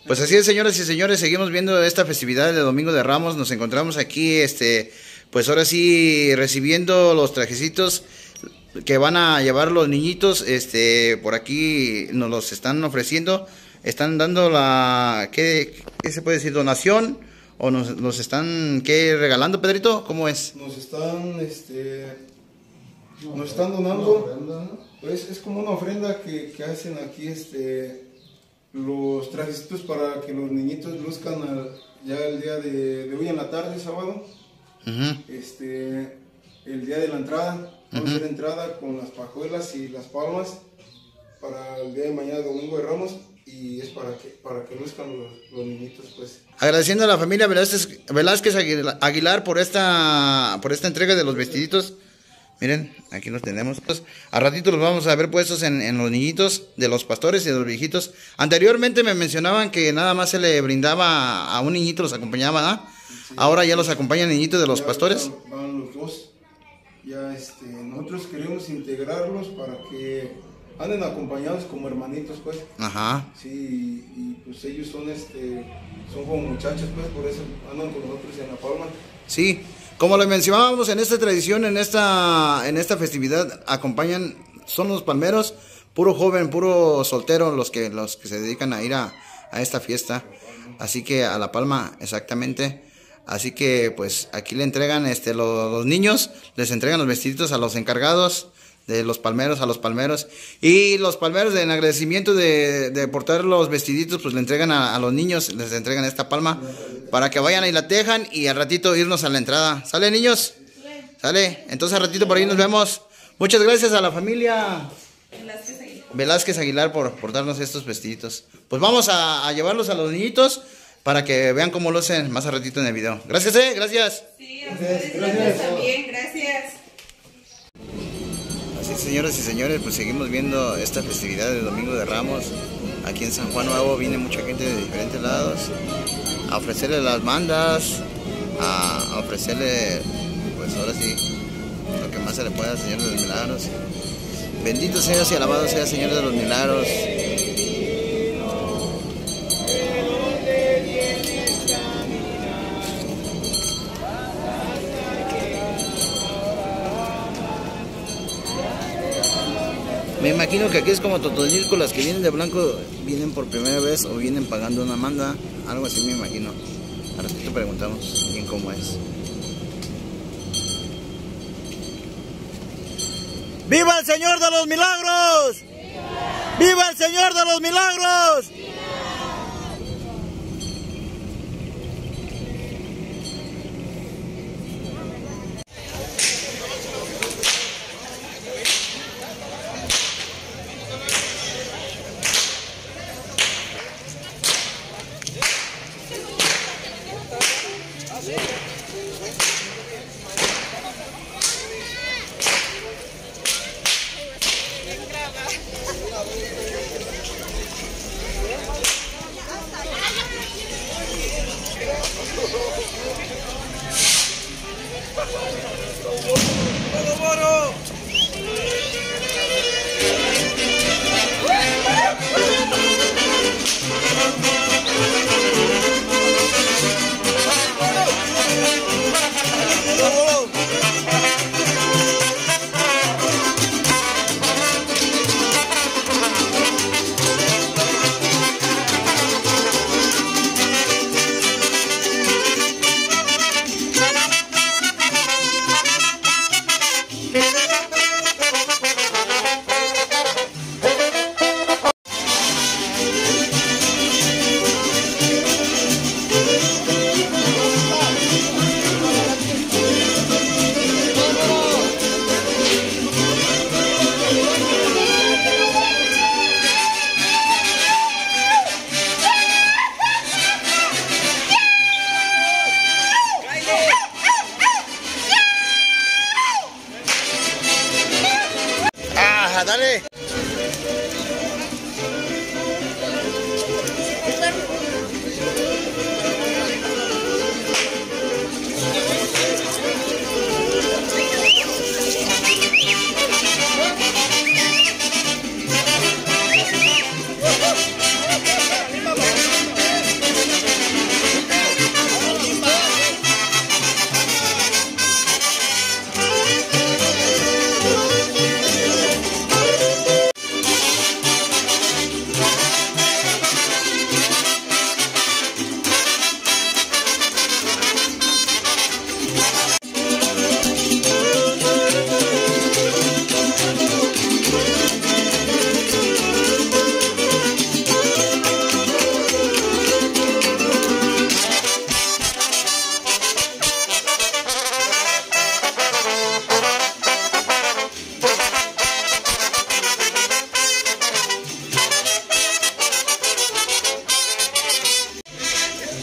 Pues así es, señoras y señores, seguimos viendo esta festividad de Domingo de Ramos. Nos encontramos aquí, pues ahora sí, recibiendo los trajecitos que van a llevar los niñitos. Por aquí nos los están ofreciendo. Están dando ¿qué se puede decir? ¿Donación? ¿O nos están, regalando, Pedrito? ¿Cómo es? Nos están donando, pues es como una ofrenda que hacen aquí, los trajecitos para que los niñitos luzcan ya el día de hoy en la tarde, sábado. El día de la entrada, vamos a hacer entrada con las pajuelas y las palmas para el día de mañana, Domingo de Ramos, y es para que luzcan los niñitos, pues. Agradeciendo a la familia Velázquez Aguilar por esta entrega de los vestiditos. Miren, aquí los tenemos. A ratito los vamos a ver puestos en los niñitos de los pastores y de los viejitos. Anteriormente me mencionaban que nada más se le brindaba a un niñito, los acompañaba, ¿no? Sí, ahora ya los acompañan niñitos de los pastores. Van los dos. Ya nosotros queremos integrarlos para que anden acompañados como hermanitos, pues. Ajá. Sí, y pues ellos son como muchachos, pues, por eso andan con nosotros en La Palma. Sí. Como le mencionábamos, en esta tradición, en esta festividad, son los palmeros, puro joven, puro soltero, los que se dedican a ir a esta fiesta. Así que a La Palma, exactamente. Así que pues aquí le entregan, los niños, les entregan los vestiditos a los encargados de los palmeros, a los palmeros. Y los palmeros, en agradecimiento de portar los vestiditos, pues le entregan a los niños, les entregan esta palma para que vayan y la tejan y al ratito irnos a la entrada. ¿Sale, niños? ¿Sale? Entonces al ratito por ahí nos vemos. Muchas gracias a la familia Velázquez Aguilar por darnos estos vestiditos. Pues vamos a llevarlos a los niñitos para que vean cómo lucen más al ratito en el video. Gracias, gracias. Sí, a ustedes gracias también, gracias. Así, señoras y señores, pues seguimos viendo esta festividad de Domingo de Ramos. Aquí en San Juan Nuevo viene mucha gente de diferentes lados a ofrecerle las mandas, a ofrecerle, pues ahora sí, lo que más se le pueda al Señor de los Milagros. Bendito seas y alabado sea, Señor de los Milagros. Me imagino que aquí es como Totonilco, las que vienen de blanco vienen por primera vez o vienen pagando una manda, algo así me imagino. A ratito preguntamos bien cómo es. ¡Viva el Señor de los Milagros! ¡Viva, ¡Viva el Señor de los Milagros! ¡Viva!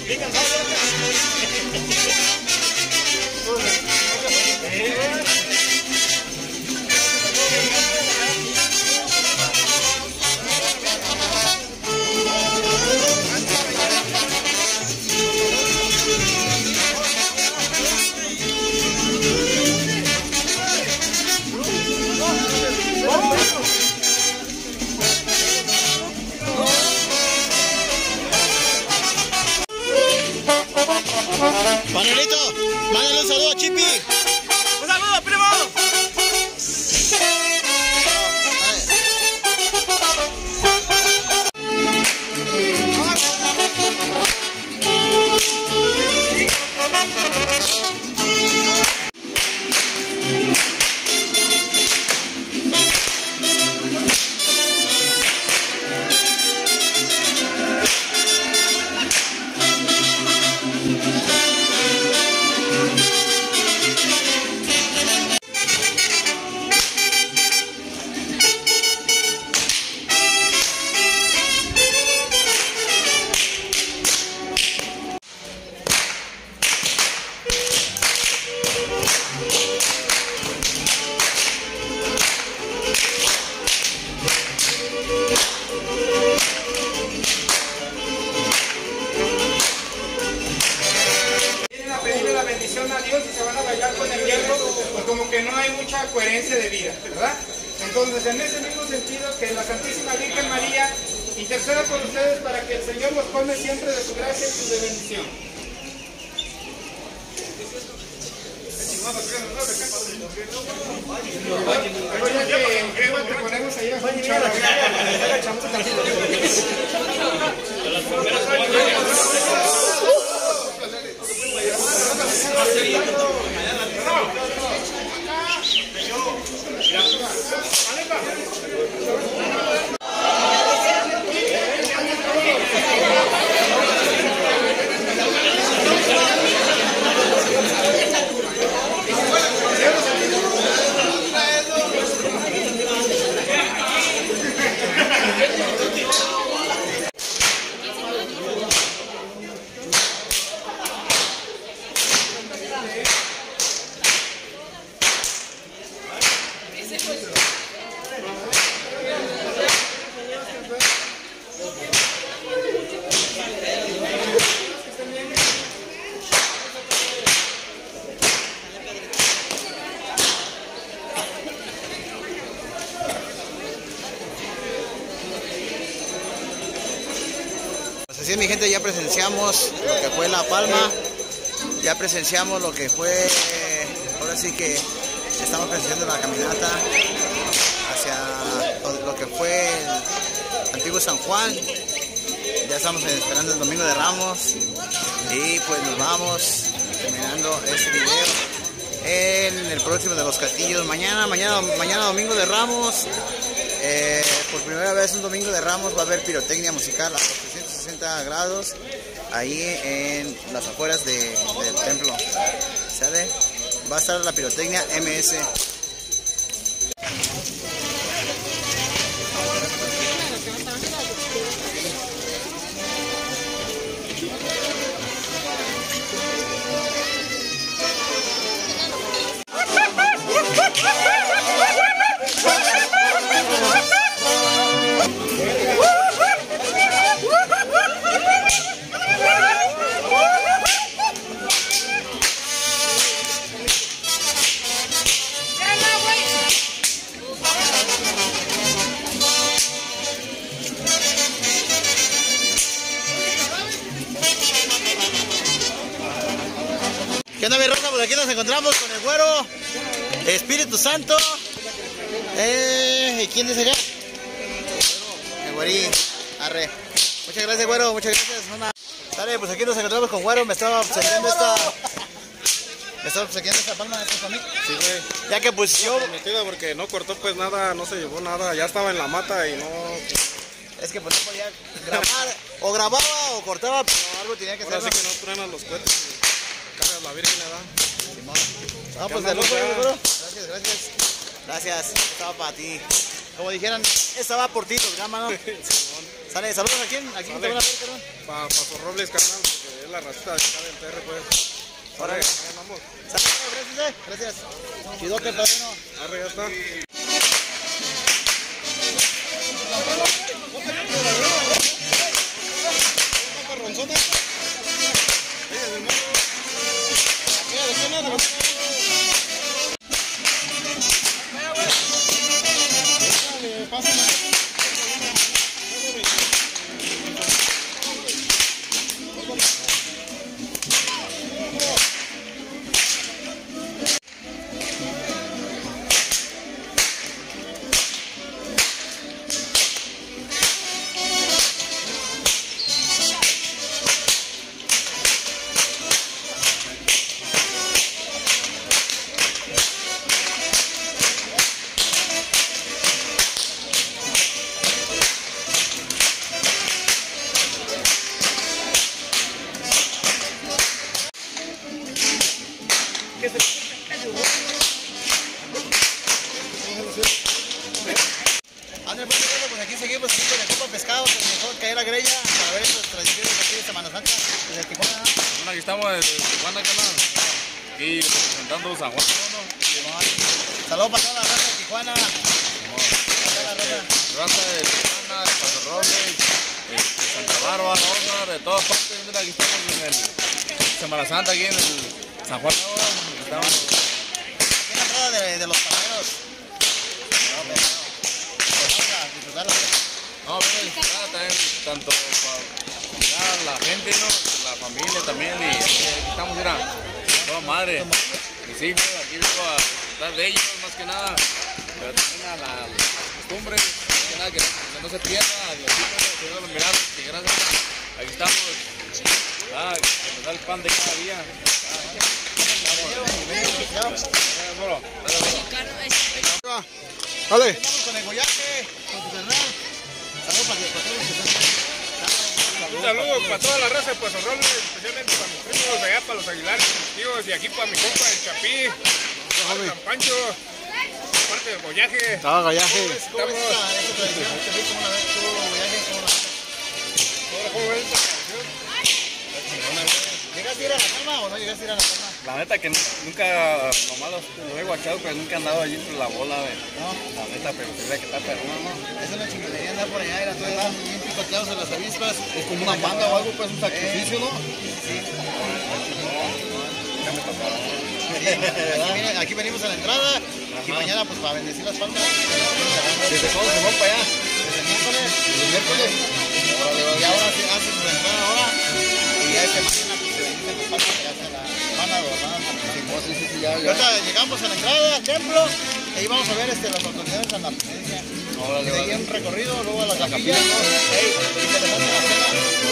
Manuelito, mándale un saludo a Chipi. ¡Un saludo, primo! A Dios y se van a bailar con el hierro, pues como que no hay mucha coherencia de vida, ¿verdad? Entonces, en ese mismo sentido, que la Santísima Virgen María interceda por ustedes para que el Señor los colme siempre de su gracia y su bendición. Luego ya que en crema te ponemos ahí a Así es, mi gente, ya presenciamos lo que fue La Palma, ya presenciamos lo que fue, ahora sí que estamos presenciando la caminata hacia lo que fue el antiguo San Juan. Ya estamos esperando el Domingo de Ramos y pues nos vamos terminando este video en el próximo de los castillos. Mañana Domingo de Ramos. Por primera vez un Domingo de Ramos va a haber pirotecnia musical a 360 grados ahí en las afueras del templo. ¿Sale? Va a estar la pirotecnia MS. ¿Qué onda, mi roca? Pues aquí nos encontramos con el güero, Espíritu Santo. ¿Y quién dice acá? El güerí. Arre. Muchas gracias, güero, muchas gracias. Dale, pues aquí nos encontramos con güero. Me estaba obsequiando esta palma, esta para mí. Sí, güey. Ya que pues yo... Permitida porque no cortó pues nada, no se llevó nada. Ya estaba en la mata y no... Es que pues no podía grabar. O grababa o cortaba, pero algo tenía que hacer. Ahora sí que no truenan los cohetes y cargas la Virgen, ¿verdad? No, pues de lujo, güero. Gracias, gracias. Gracias, estaba para ti. Como dijeran, estaba por ti, tu gama, ¿no? Sale, saludos a quién te van a ver, carnal. Para Paso Robles, carnal, porque es la racita de acá del PR, pues. Ahora, vamos. Gracias, gracias. Chidote, padrino. Arre, ya está. Pues aquí seguimos con el compa pescado, que mejor caer la greña para ver estas tradiciones aquí de Semana Santa desde Tijuana. Bueno, aquí estamos desde Tijuana, canal. Aquí representando San Juan, ¿no? Saludos para toda la raza de Tijuana. Raza de Tijuana, de Paso Robles, de Santa Bárbara, Osnar, de todas partes. Mira, aquí estamos en el Semana Santa, aquí en el San Juan. Estamos Aquí en la entrada de los palmeros. No, pero disfrutar también, tanto para la gente, ¿no? La familia también, y aquí estamos, mira, toda madre, mis hijos, aquí vengo a disfrutar de ellos, más que nada, pero también a la costumbre, más que nada, que no se pierda, Diosito, los milagros, que gracias, aquí estamos, que nos da el pan de cada día. Dale. Estamos con el Goyaje, con tu carnal. Saludos para todos los que están. Un saludo para toda la raza de Paso Robles, especialmente para mis primos de allá, para los Aguilares, mis tíos, y aquí para mi compa, el Chapí, para San Pancho, parte del Goyaje. Goyaje. Estamos... ¿Cómo ves esta canción? ¿Llegaste a ir a la Palma o no llegaste a ir a la Palma? La neta que nunca, nomás lo he guachado, pero nunca he andado allí por la bola, ¿no? La neta, pero se ve que está perrón, ¿no? Es una chingonería andar por allá, era todo bien picoteados en las avispas. Es como una banda o algo, pues un sacrificio, ¿no? Sí. Aquí venimos a la entrada y mañana pues para bendecir las palmas. ¿Desde cuándo se van para allá? Desde el miércoles. Y ahora sí hacen su entrada ahora. Y ya mañana pues se bendicen las palmas y ya se la van a adornar. Ahorita llegamos a la entrada al templo y ahí vamos a ver las autoridades en la presencia. Y de ahí un recorrido, luego a la capilla, ¿no? Y se les hace la cena.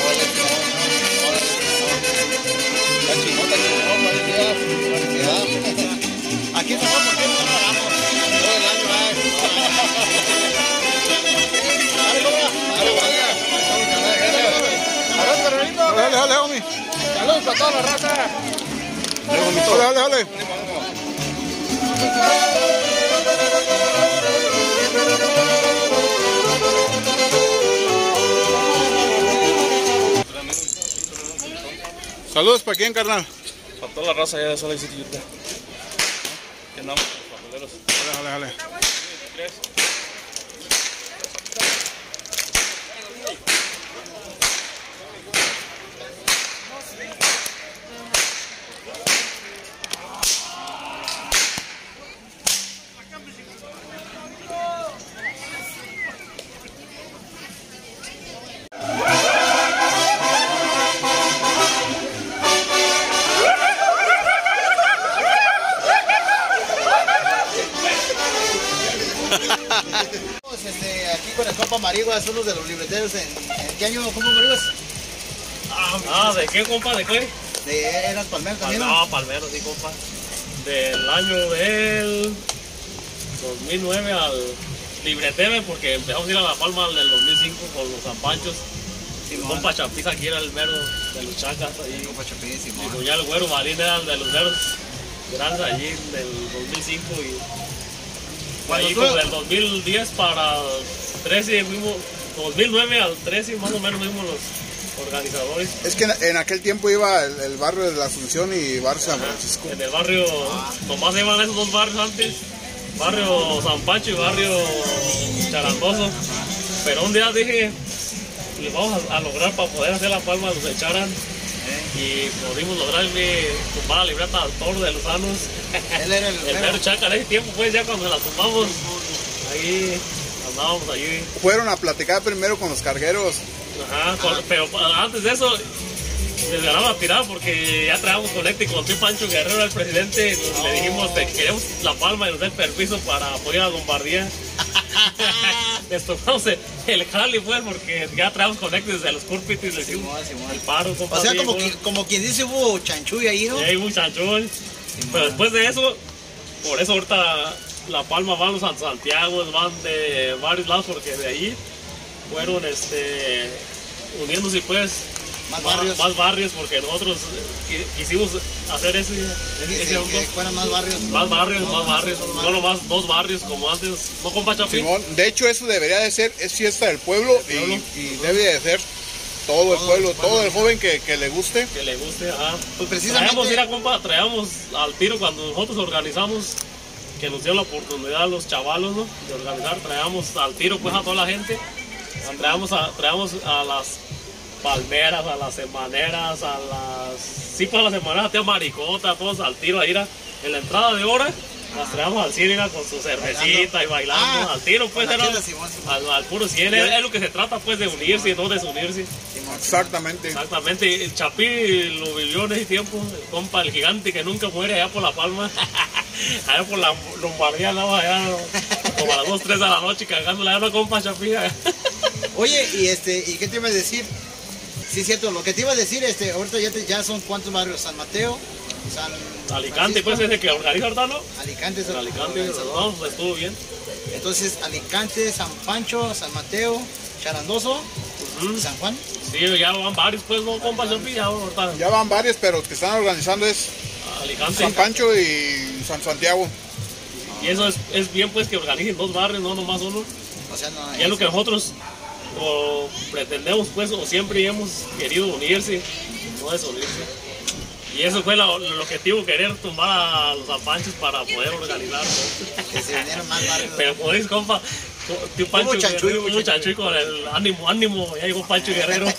Aquí estamos porque no pagamos. Todo el año, Dale, homie. Saludos para toda la raza. Dale. Saludos para quién, carnal. Para toda la raza allá de Salt Lake City, Utah. Que andamos con los papeleros. Dale. Aquí con el compa Mariguas, uno de los libreteros. ¿En qué año, compa Mariguas? ¿De qué, compa? ¿De qué? ¿Eras palmero también? No, palmero, sí, compa. Del año del 2009 al libretero, porque empezamos a ir a La Palma del 2005 con los San Panchos. Y compa Chapiz aquí era el mero de los chacas. Y ya el güero Marín era el de los meros grandes allí del 2005. Y ahí como del 2010 para 13 fuimos, 2009 al 13 más o menos fuimos organizadores. Es que en aquel tiempo iba el barrio de la Asunción y barrio San Francisco. En el barrio, nomás iban esos dos barrios antes, barrio San Pancho y barrio Charandoso. Pero un día dije, le vamos a lograr para poder hacer la palma, los echaran. Y pudimos lograr tumbar la libreta al Toro de Lozanos. Él era el mero Chaca. En ese tiempo, pues, ya cuando la tumbamos, ahí andábamos allí. Fueron a platicar primero con los cargueros. Ajá, pero antes de eso, les ganamos a tirar porque ya traíamos conecte con tío Pancho Guerrero, el presidente. Le dijimos que queremos la palma y nos da el permiso para apoyar a Lombardía. Les tomamos el jali, pues, porque ya traemos conecte desde los púlpitos y le hicimos el paro. O sea, como quien dice, hubo chanchuy ahí, ¿no? Sí, hubo chanchuy. Pero después de eso, por eso ahorita la palma van los San Santiago, van de varios lados, porque de ahí fueron uniéndose, pues, más barrios, porque nosotros quisimos hacer ese que fueran más barrios. Más barrios, no nomás 2 barrios como antes, ¿no, compa Chapi? Simón, de hecho eso debería de ser, es fiesta del pueblo, y debe de ser todo el pueblo, todo el joven que le guste. Que le guste, ajá. Pues precisamente... Traíamos al tiro cuando nosotros organizamos, que nos dio la oportunidad a los chavalos, ¿no?, de organizar, traíamos al tiro, pues, a toda la gente. Traíamos a las palmeras, a las semaneras, a las semaneras, tía Maricota, todos al tiro ahí en la entrada de hora. Las traíamos al cine con su cervecita y bailando al tiro, pues, al puro 100. Es lo que se trata, pues, de unirse y no desunirse. Exactamente. Exactamente. El Chapí lo vivió en ese tiempo, el compa, el gigante que nunca muere allá por La Palma. Allá por la Lombardía andaba allá como a las 2, 3 de la noche cagándole a una compa Chapí. Oye, ¿y qué te iba a decir? Sí, cierto, lo que te iba a decir, ahorita ya son ¿cuántos barrios? San Mateo, San Alicante, pues, ese que organiza ahorita, ¿no? Alicante es el Alicante, no, pues, estuvo bien. Entonces, Alicante, San Pancho, San Mateo, Charandoso, San Juan. Sí, ya van varios, pues, no, compa Chapi, ya van varios, pero los que están organizando es Alicante, San Pancho y San Santiago. Y eso es bien, pues, que organicen 2 barrios, no nomás uno. O sea, no, y es lo que nosotros pretendemos, pues, o siempre hemos querido unirse, no desunirse. Y eso fue el objetivo, querer tumbar a los apanchos para poder organizar, ¿no? Que se vinieron más barrios. Pero como dices, compa, tío Pancho Guerrero, chanchuy con el ánimo, ya llegó Pancho Guerrero.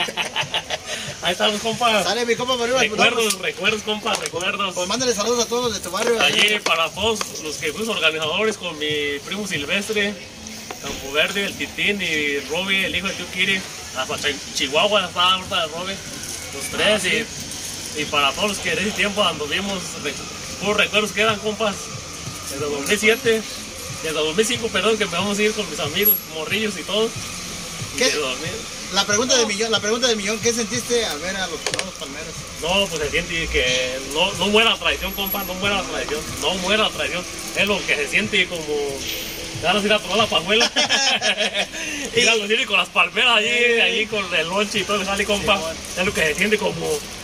Ahí estamos, compa. Sale mi compa Mario. Recuerdos, compa, recuerdos. Pues mándale saludos a todos de tu barrio. Allí para todos los que fuimos organizadores, con mi primo Silvestre, Campo Verde, el Titín y Robbie, el hijo de tío Kiri, hasta Chihuahua estaba ahorita de Robbie, los 3, y para todos los que en ese tiempo anduvimos, puros recuerdos que eran, compas, desde 2007, desde 2005, perdón, que empezamos a ir con mis amigos, morrillos y todos. ¿Qué? La pregunta del millón, ¿qué sentiste al ver a los palmeros? No, pues se siente que no muera la tradición, compa, no muera la tradición, es lo que se siente como... Ganas de ir a tomar la pajuela. Ir a los niños con las palmeras allí con el lonche y todo, sale, compa. Es lo que se siente como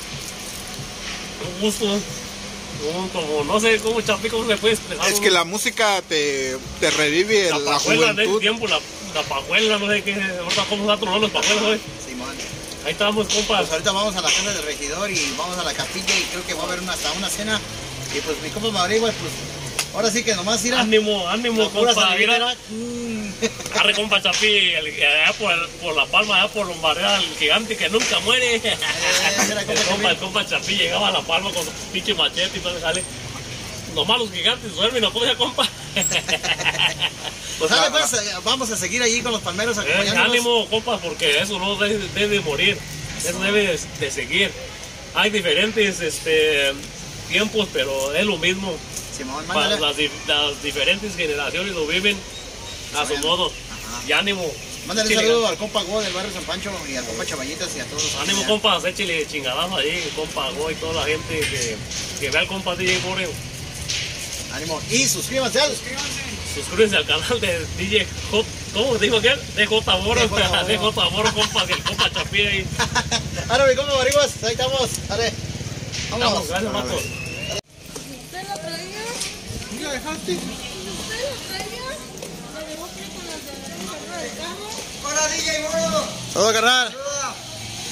un gusto, como no sé cómo Chapi, cómo se puede expresar. Es que la música te revive la juventud. De ese tiempo, la pajuela, no sé qué, ahorita cómo se tomar los pajuelos hoy. Simón. Ahí estamos, compa. Pues ahorita vamos a la casa del regidor y vamos a la capilla y creo que va a haber hasta una cena. Y pues mi compa Mauricio, pues ahora sí que nomás ir a... Ánimo, compa, mira. Arre, compa Chapi, allá por La Palma, allá por Lombardía, el gigante que nunca muere. El compa Chapi llegaba a La Palma con su pinche machete y todo, sale. Nomás los gigantes duermen, ¿no? ¿Cómo se, compa? Pues dale, pues, vamos a seguir allí con los palmeros acompañándonos. Ánimo, compa, porque eso no debe morir, eso debe de seguir. Hay diferentes tiempos, pero es lo mismo. Simón, las diferentes generaciones lo viven a su modo. Ajá. Y ánimo. Mándale un saludo al compa Go del barrio San Pancho y al compa Chavallitas y a todos. Ánimo, compa, échale chingadazo ahí, compa Go y toda la gente que ve al compa DJ Boreo. Ánimo. Y suscríbanse al canal de DJ J. ¿Cómo dijo aquel? DJ Boro. DJ Boro, compa, y el compa Chapi ahí. Ahora mi compa Mariguas, ahí estamos. Dale. Vamos, gracias, Marcos. ¿Usted lo traía? ¿Y la dejaste? ¿Usted lo traía? ¿Le demostré con las de carro de carro? ¡Hola, DJ Boro! Todo carnal.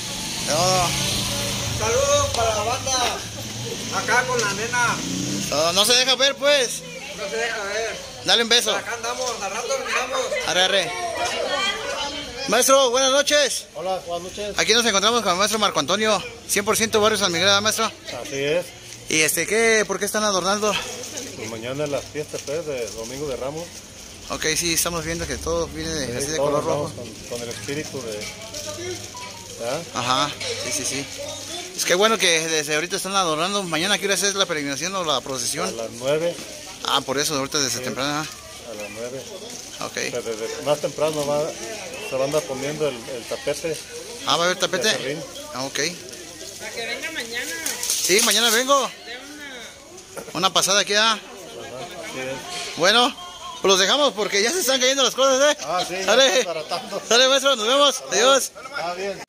Saludos para la banda. Acá con la nena. No se deja ver, pues. No se deja ver. Dale un beso. Acá andamos, al rato andamos. Arre, arre. Maestro, buenas noches. Hola, buenas noches. Aquí nos encontramos con el maestro Marco Antonio, 100% Barrio San Miguel, ¿verdad, maestro? Así es. ¿Y por qué están adornando? Pues mañana es la fiesta, pues, de Domingo de Ramos. Ok, sí, estamos viendo que todo viene Sí, así de todos color rojo. con el espíritu de... ¿verdad? Ajá, sí. Es que bueno que desde ahorita están adornando. Mañana, ¿qué hora es la peregrinación o la procesión? A las 9. Ah, por eso, ahorita desde temprano. A las 9. Ok. Pero desde más temprano se va a andar poniendo el tapete. Ah, ¿va a haber tapete? de acerrín. Ah, ok. Para que venga mañana. Sí, mañana vengo. Una pasada aquí, ¿ah? Ajá, sí es. Bueno, pues los dejamos porque ya se están cayendo las cosas, ¿eh? Ah, sí, ya Sale, está baratando. sale, maestro, nos vemos. Adiós. Ah, bien.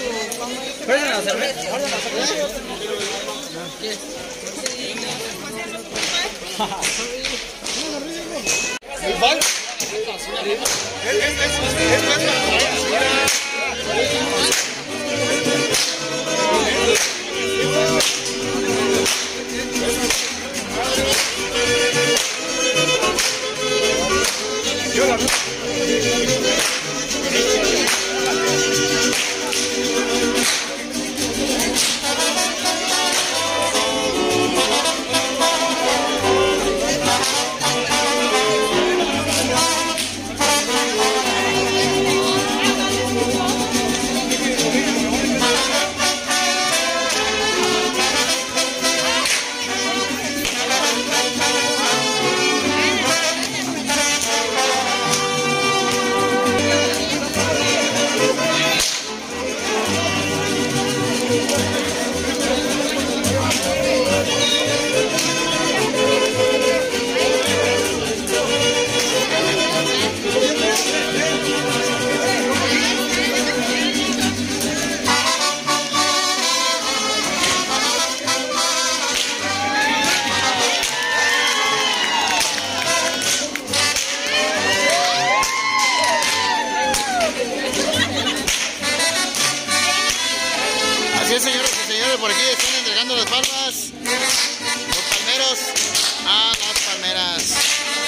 Así es, señores y señores, por aquí están entregando las palmas, los palmeros a las palmeras.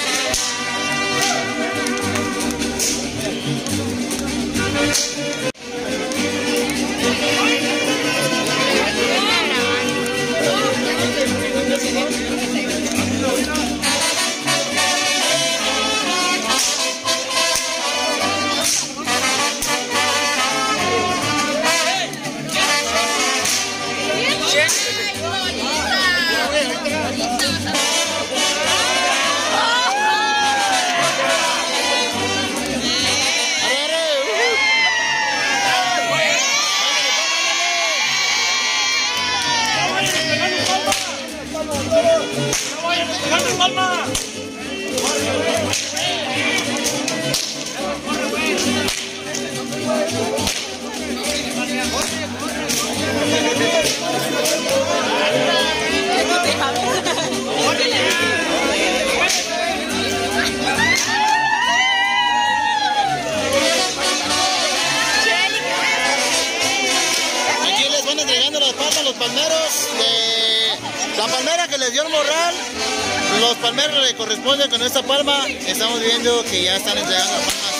Aquí les van entregando las palmas a los palmeros de la palmera que les dio el morral. Los palmeros le corresponden con esta palma. Estamos viendo que ya están entregando las palmas.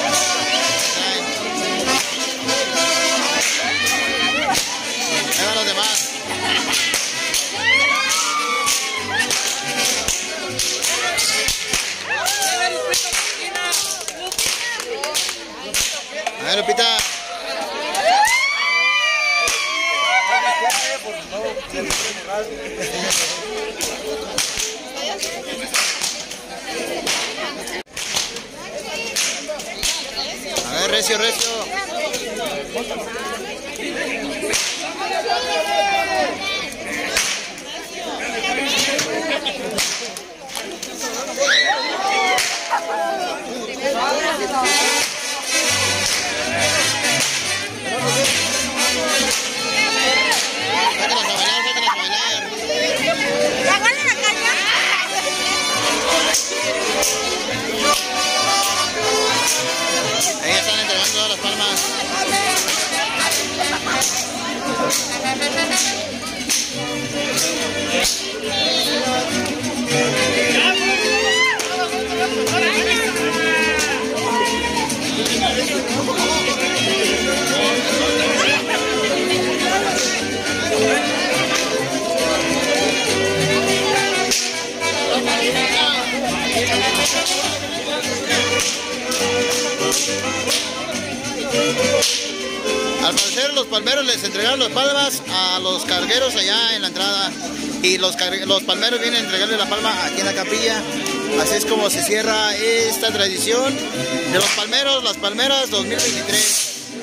Ahí van los demás. A ver, Lupita. A ver, recio, recio. Ahí están entregando todas las palmas. Al parecer los palmeros les entregaron las palmas a los cargueros allá en la entrada y los palmeros vienen a entregarle la palma aquí en la capilla. Así es como se cierra esta tradición de los palmeros, las palmeras 2023.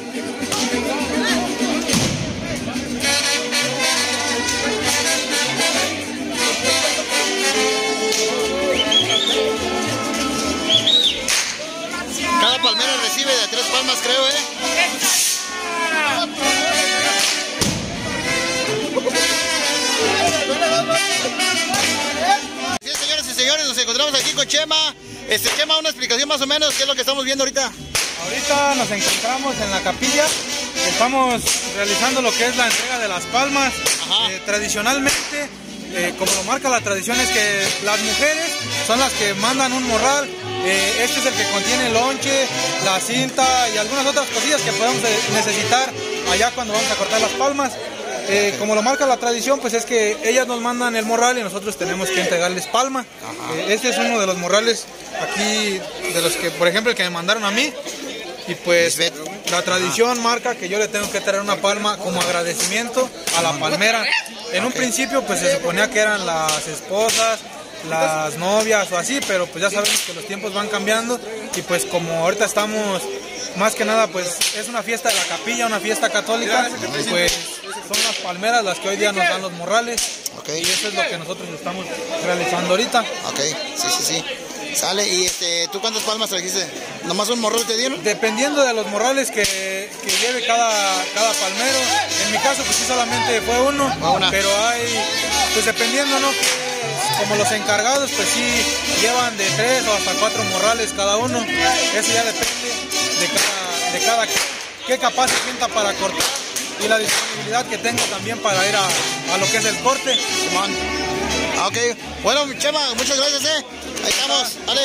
Cada palmero recibe de 3 palmas, creo, Sí, señores y señores, nos encontramos aquí con Chema. Chema, una explicación más o menos, ¿qué es lo que estamos viendo ahorita? Ahorita nos encontramos en la capilla, estamos realizando lo que es la entrega de las palmas. Tradicionalmente, como lo marca la tradición, es que las mujeres son las que mandan un morral. Este es el que contiene el lonche, la cinta y algunas otras cosillas que podemos necesitar allá cuando vamos a cortar las palmas. Como lo marca la tradición, pues es que ellas nos mandan el morral y nosotros tenemos que entregarles palma. Este es uno de los morrales aquí, de los que, por ejemplo, el que me mandaron a mí. Y pues la tradición marca que yo le tengo que traer una palma como agradecimiento a la palmera. En un principio pues se suponía que eran las esposas, las novias o así, pero pues ya sabemos que los tiempos van cambiando y pues como ahorita estamos, más que nada pues es una fiesta de la capilla, una fiesta católica, y pues son las palmeras las que hoy día nos dan los morrales. Y eso es lo que nosotros estamos realizando ahorita. Sí. Sale, y ¿tú cuántas palmas trajiste? ¿Nomás un morral te dieron? Dependiendo de los morrales que lleve cada palmero. En mi caso pues sí solamente fue uno, pero hay, pues dependiendo, ¿no? Como los encargados pues sí llevan de 3 o hasta 4 morrales cada uno. Eso ya depende de cada qué capaz se sienta para cortar y la disponibilidad que tenga también para ir a lo que es el corte. Ok, bueno, Chema, muchas gracias, Ahí estamos, dale.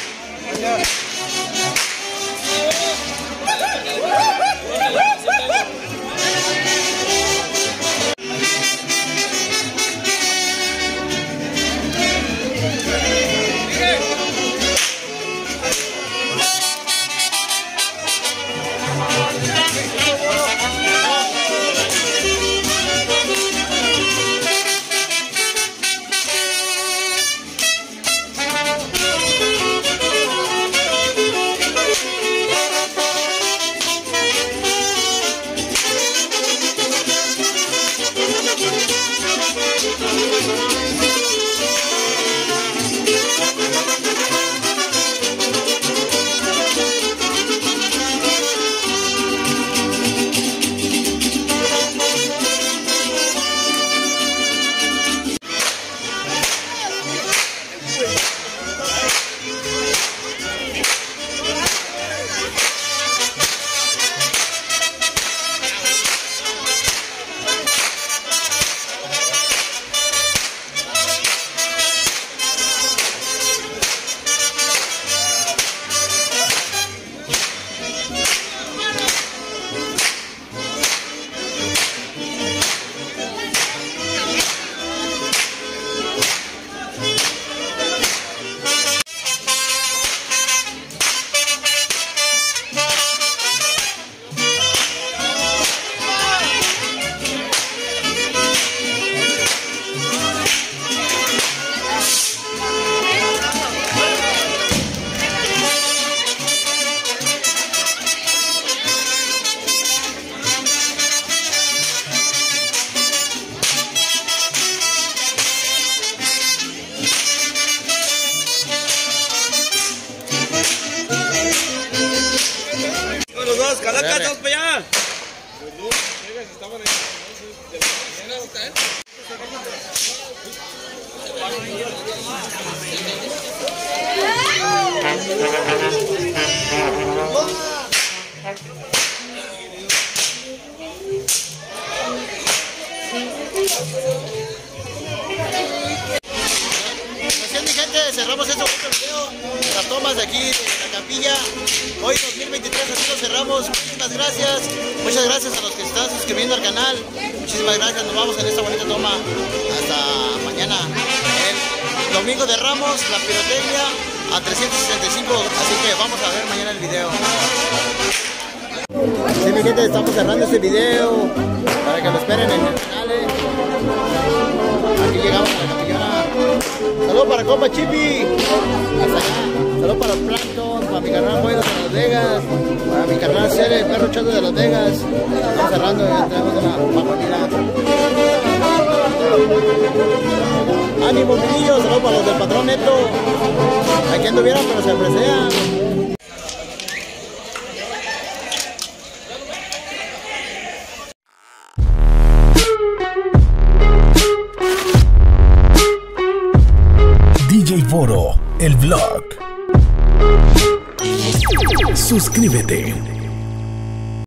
Caracas, vamos para allá. Así es, mi gente, cerramos este bonito video, las tomas de aquí de la capilla. Hoy 2023 así lo cerramos. Muchas gracias a los que se están suscribiendo al canal. Muchísimas gracias, nos vamos en esta bonita toma. Hasta mañana. El domingo de Ramos, la pirotecnia a 365, así que vamos a ver mañana el video. Sí, mi gente, estamos cerrando este video para que lo esperen en el canal. Aquí llegamos a la capillona. Saludos para compa Chipi, hasta allá. Saludos para Plankton, para mi carnal Moido de Las Vegas, para mi carnal Cele, perro chato de Las Vegas. Estamos cerrando, ya tenemos una pajonera. Ánimo, niños, saludos para los del patrón Neto. Aquí anduvieron, pero se aprecian.